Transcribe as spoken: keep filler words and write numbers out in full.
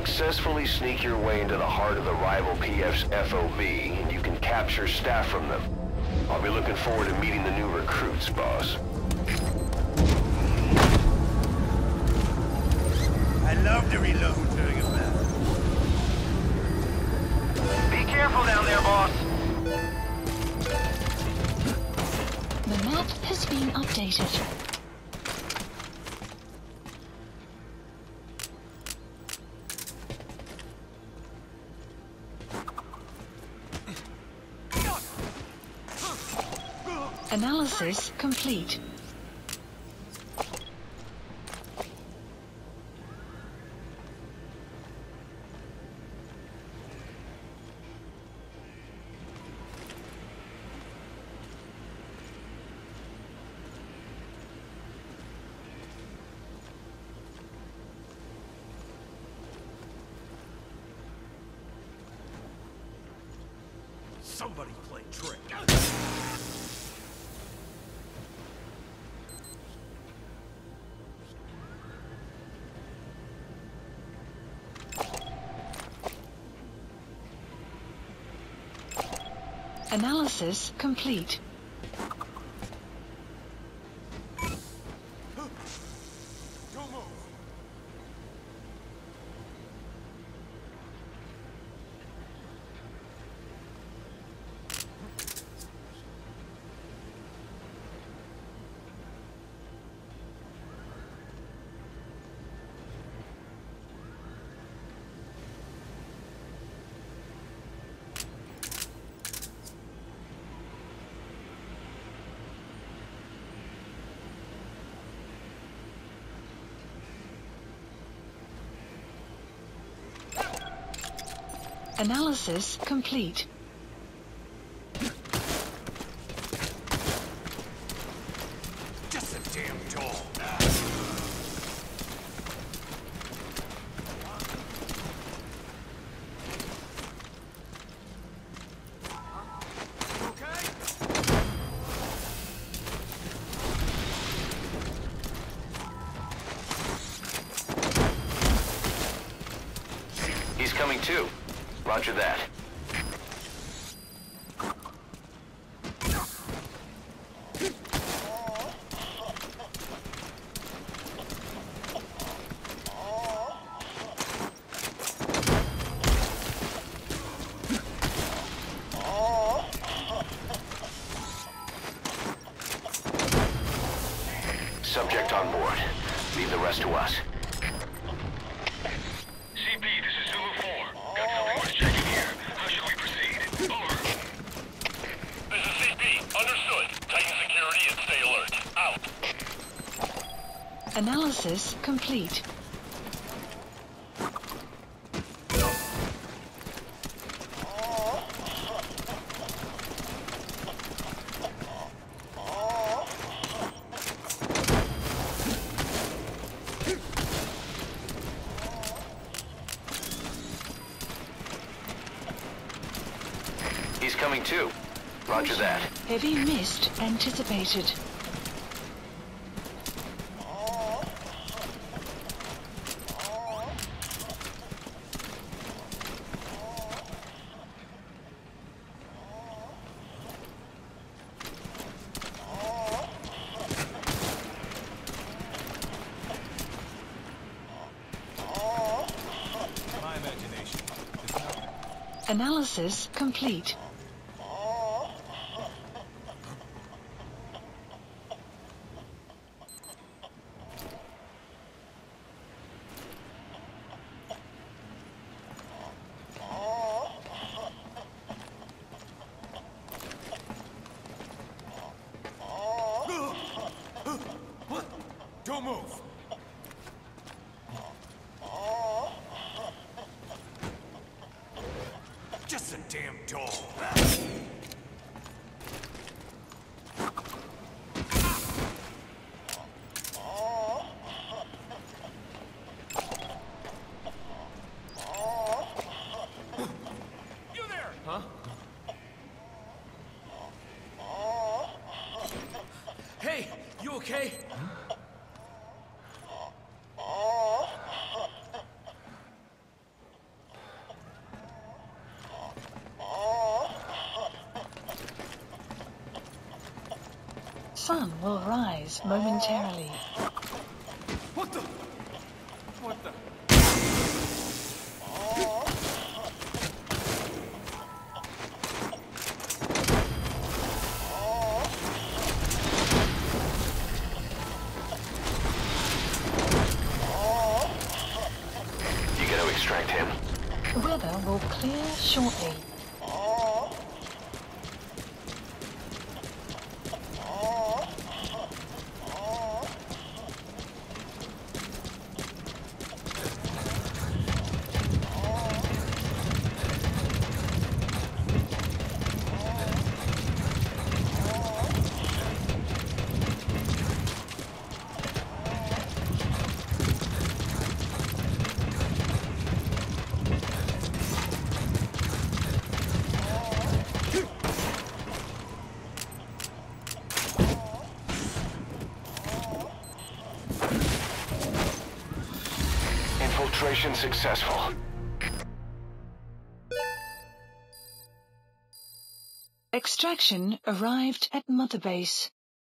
successfully sneak your way into the heart of the rival P F's F O B, and you can capture staff from them. I'll be looking forward to meeting the new recruits, boss. I love to reload during a battle. Be careful down there, boss. The map has been updated. Analysis complete. Somebody play trick. Analysis complete. Don't move. Analysis complete. Just a damn doll. He's coming too. Roger that. Subject on board. Leave the rest to us. C P, this is Zulu four. Got something worth checking here. How should we proceed? Over. This is C P. Understood. Tighten security and stay alert. Out. Analysis complete. He's coming too. Roger that. Heavy mist anticipated. My imagination is not... Analysis complete. Don't move. Just a damn doll. You there? Huh? Hey, you okay? sun will rise momentarily. What the? What the? You gotta extract him. The weather will clear shortly. Infiltration successful. Extraction arrived at Mother Base.